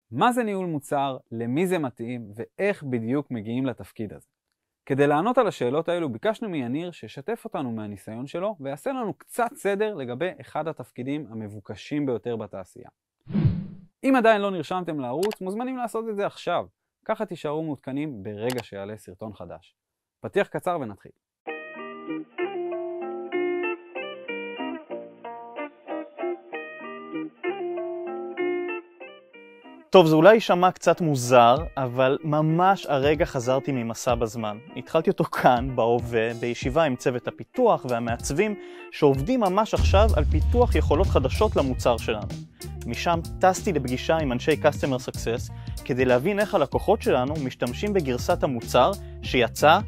מה זה ניהול מוצר, למי זה מתאים ואיך בדיוק מגיעים לתפקיד הזה. כדי לענות על השאלות האלו ביקשנו מיניר ששתף אותנו מהניסיון שלו ויעשה לנו קצת סדר לגבי אחד התפקידים המבוקשים ביותר בתעשייה. אם עדיין לא נרשמתם לערוץ, מוזמנים לעשות את זה עכשיו. ככה תישארו מעודכנים ברגע שיעלה סרטון חדש. פתיח קצר ונתחיל. טוב, זה אולי יישמע קצת מוזר, אבל ממש הרגע חזרתי ממסע בזמן. התחלתי אותו כאן, בהווה, בישיבה עם צוות הפיתוח והמעצבים, שעובדים ממש עכשיו על פיתוח יכולות חדשות למוצר שלנו. משם טסתי לפגישה עם אנשי Customer Success, כדי להבין איך הלקוחות שלנו משתמשים בגרסת המוצר שיצא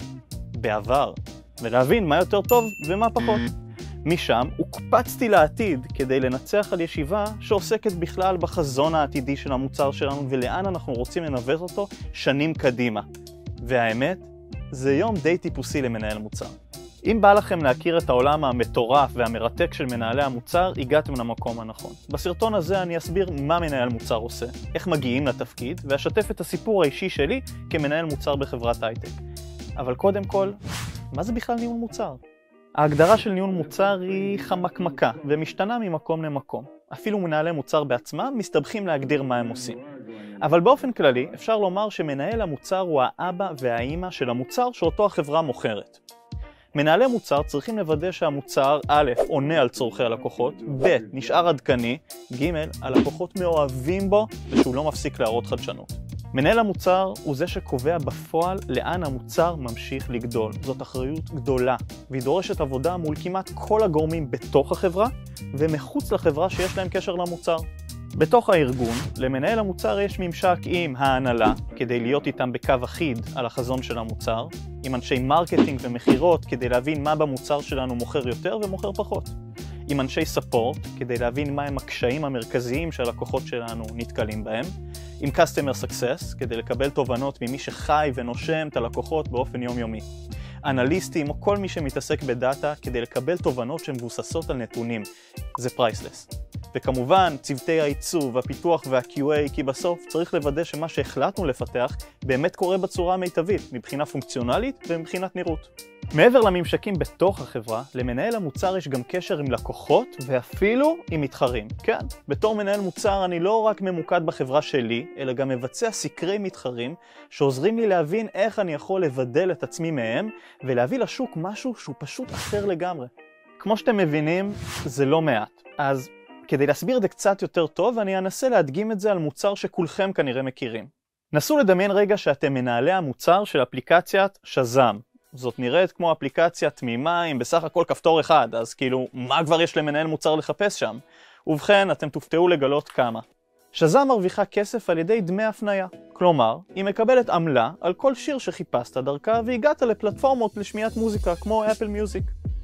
בעבר, ולהבין מה יותר טוב ומה פחות. משם הוקפצתי לעתיד כדי לנצח על ישיבה שעוסקת בכלל בחזון העתידי של המוצר שלנו ולאן אנחנו רוצים לנווט אותו שנים קדימה. והאמת, זה יום די טיפוסי למנהל מוצר. אם בא לכם להכיר את העולם המטורף והמרתק של מנהלי המוצר, הגעתם למקום הנכון. בסרטון הזה אני אסביר מה מנהל מוצר עושה, איך מגיעים לתפקיד, ואשתף את הסיפור האישי שלי כמנהל מוצר בחברת הייטק. אבל קודם כל, מה זה בכלל ניהול מוצר? ההגדרה של ניהול מוצר היא חמקמקה ומשתנה ממקום למקום. אפילו מנהלי מוצר בעצמם מסתבכים להגדיר מה הם עושים. אבל באופן כללי אפשר לומר שמנהל המוצר הוא האבא והאימא של המוצר שאותו החברה מוכרת. מנהלי מוצר צריכים לוודא שהמוצר א' עונה על צורכי הלקוחות, ב' נשאר עדכני, ג' הלקוחות מאוהבים בו ושהוא לא מפסיק להראות חדשנות. מנהל המוצר הוא זה שקובע בפועל לאן המוצר ממשיך לגדול. זאת אחריות גדולה, והיא דורשת עבודה מול כמעט כל הגורמים בתוך החברה ומחוץ לחברה שיש להם קשר למוצר. בתוך הארגון, למנהל המוצר יש ממשק עם ההנהלה, כדי להיות איתם בקו אחיד על החזון של המוצר, עם אנשי מרקטינג ומחירות כדי להבין מה במוצר שלנו מוכר יותר ומוכר פחות. עם אנשי ספורט, כדי להבין מהם הקשיים המרכזיים שהלקוחות שלנו נתקלים בהם, עם Customer Success, כדי לקבל תובנות ממי שחי ונושם את הלקוחות באופן יומיומי. אנליסטים או כל מי שמתעסק בדאטה, כדי לקבל תובנות שמבוססות על נתונים. זה פרייסלס. וכמובן, צוותי העיצוב, הפיתוח וה-QA, כי בסוף צריך לוודא שמה שהחלטנו לפתח באמת קורה בצורה המיטבית, מבחינה פונקציונלית ומבחינת נראות. מעבר לממשקים בתוך החברה, למנהל המוצר יש גם קשר עם לקוחות ואפילו עם מתחרים. כן, בתור מנהל מוצר אני לא רק ממוקד בחברה שלי, אלא גם מבצע סקרי מתחרים שעוזרים לי להבין איך אני יכול לבדל את עצמי מהם ולהביא לשוק משהו שהוא פשוט אחר לגמרי. כמו שאתם מבינים, זה לא מעט. אז כדי להסביר את זה קצת יותר טוב, אני אנסה להדגים את זה על מוצר שכולכם כנראה מכירים. נסו לדמיין רגע שאתם מנהלי המוצר של אפליקציית שזאם. זאת נראית כמו אפליקציה תמימה עם בסך הכל כפתור אחד, אז כאילו, מה כבר יש למנהל מוצר לחפש שם? ובכן, אתם תופתעו לגלות כמה. שזאם מרוויחה כסף על ידי דמי הפניה. כלומר, היא מקבלת עמלה על כל שיר שחיפשת דרכה והגעת לפלטפורמות לשמיעת מוזיקה כמו אפל מיוזיק.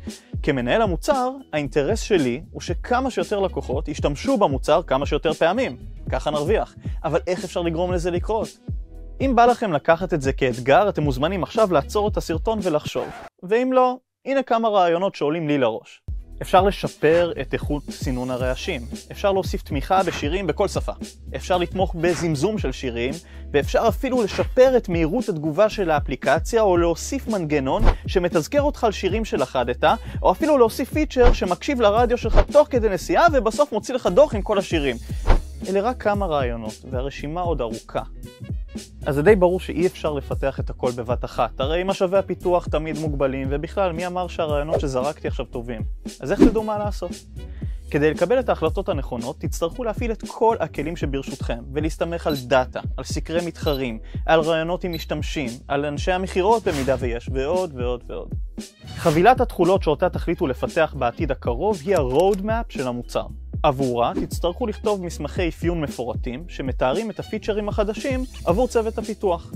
כמנהל המוצר, האינטרס שלי הוא שכמה שיותר לקוחות ישתמשו במוצר כמה שיותר פעמים. ככה נרוויח. אבל איך אפשר לגרום לזה לקרות? אם בא לכם לקחת את זה כאתגר, אתם מוזמנים עכשיו לעצור את הסרטון ולחשוב. ואם לא, הנה כמה רעיונות שעולים לי לראש. אפשר לשפר את איכות סינון הרעשים. אפשר להוסיף תמיכה בשירים בכל שפה. אפשר לתמוך בזמזום של שירים, ואפשר אפילו לשפר את מהירות התגובה של האפליקציה, או להוסיף מנגנון שמתזכר אותך על שירים שלחדת, או אפילו להוסיף פיצ'ר שמקשיב לרדיו שלך תוך כדי נסיעה, ובסוף מוציא לך דוח עם כל השירים. אלה רק כמה רעיונות, והרשימה עוד ארוכה. אז זה די ברור שאי אפשר לפתח את הכל בבת אחת. הרי משאבי הפיתוח תמיד מוגבלים, ובכלל מי אמר שהרעיונות שזרקתי עכשיו טובים? אז איך תדעו מה לעשות? כדי לקבל את ההחלטות הנכונות, תצטרכו להפעיל את כל הכלים שברשותכם, ולהסתמך על דאטה, על סקרי מתחרים, על רעיונות עם משתמשים, על אנשי המחירות במידה ויש, ועוד ועוד ועוד. חבילת התכולות שאותה תחליטו לפתח בעתיד הקרוב היא ה-road map של המוצר. עבורה תצטרכו לכתוב מסמכי אפיון מפורטים שמתארים את הפיצ'רים החדשים עבור צוות הפיתוח.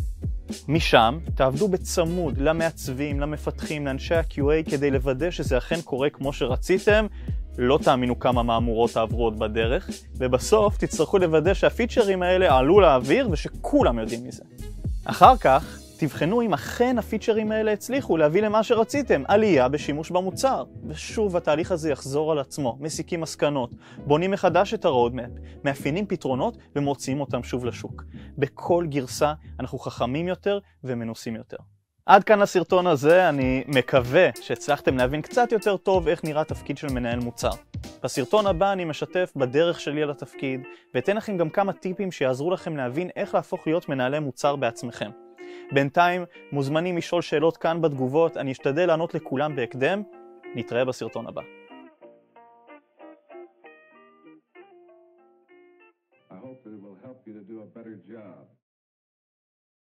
משם תעבדו בצמוד למעצבים, למפתחים, לאנשי ה-QA כדי לוודא שזה אכן קורה כמו שרציתם. לא תאמינו כמה מהמורות תעברו עוד בדרך, ובסוף תצטרכו לוודא שהפיצ'רים האלה עלו לאוויר ושכולם יודעים מזה. אחר כך תבחנו אם אכן הפיצ'רים האלה הצליחו להביא למה שרציתם, עלייה בשימוש במוצר. ושוב התהליך הזה יחזור על עצמו, מסיקים מסקנות, בונים מחדש את הרודמפ, מאפיינים פתרונות ומוציאים אותם שוב לשוק. בכל גרסה אנחנו חכמים יותר ומנוסים יותר. עד כאן הסרטון הזה, אני מקווה שהצלחתם להבין קצת יותר טוב איך נראה תפקיד של מנהל מוצר. בסרטון הבא אני משתף בדרך שלי על התפקיד, ואתן לכם גם כמה טיפים שיעזרו לכם להבין איך להפוך להיות מנהלי מוצר בעצמכם. בינתיים מוזמנים לשאול שאלות כאן בתגובות, אני אשתדל לענות לכולם בהקדם. נתראה בסרטון הבא. I hope that it will help you to do a better job.